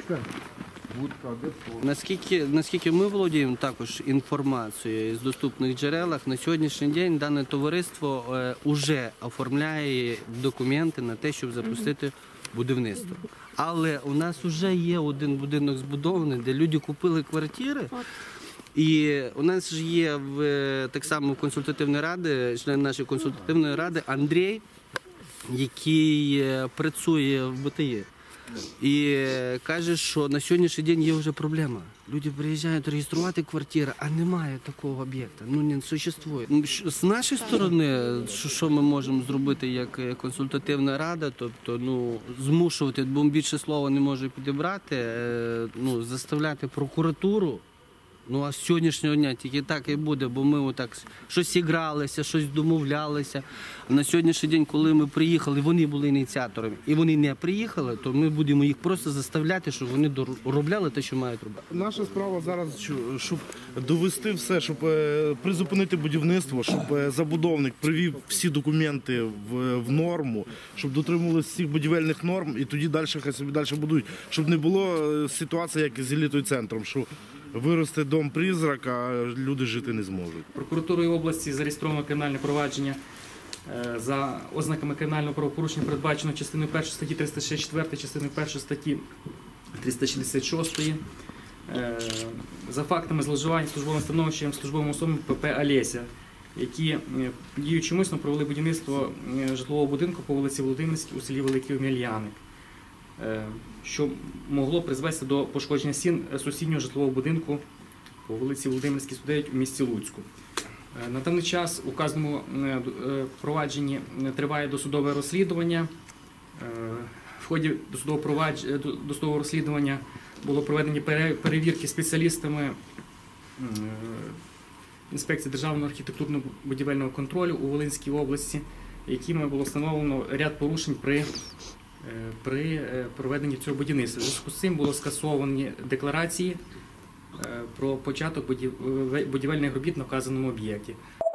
Наскільки ми володіємо також інформацією з доступних джерелах, на сьогоднішній день дане товариство вже оформляє документи на те, щоб запустити будівництво. Але у нас вже є один будинок збудований, де люди купили квартири. І у нас ж є так само консультативної ради, член нашої консультативної ради Андрій, який працює в БТІ. І каже, що на сьогоднішній день є вже проблема. Люди приїжджають реєструвати квартири, а немає такого об'єкта, не существує. З нашої сторони, що ми можемо зробити як консультативна рада, тобто змушувати, бо більше слова не можу підібрати, заставляти прокуратуру. А з сьогоднішнього дня тільки так і буде, бо ми отак щось гралися, щось домовлялися. А на сьогоднішній день, коли ми приїхали, вони були ініціаторами, і вони не приїхали, то ми будемо їх просто заставляти, щоб вони доробляли те, що мають робити. Наша справа зараз, щоб довести все, щоб призупинити будівництво, щоб забудовник привів всі документи в норму, щоб дотримувалися всіх будівельних норм, і тоді хай собі далі будують. Щоб не було ситуації, як з елітою-центром, що виросте дом-призрак, а люди жити не зможуть. Прокуратурою області зареєстровано кримінальне провадження за ознаками кримінального правопорушення, передбачено частиною 1 статті 364, частиною 1 статті 366, за фактами зловживання службовим становищем службовим особам ПП «Олеся», які діючи умисно провели будівництво житлового будинку по вулиці Володимирській у селі Великий Омельяник, що могло призвести до пошкодження стін сусіднього житлового будинку по вулиці Володимирській, 109 у місті Луцьку. На даний час у вказаному провадженні триває досудове розслідування. В ході досудового розслідування було проведені перевірки спеціалістами інспекції Державного архітектурно-будівельного контролю у Волинській області, якими було встановлено ряд порушень при проведенні цього будівництва. У зв'язку з цим було скасовані декларації про початок будівельних робіт на вказаному об'єкті.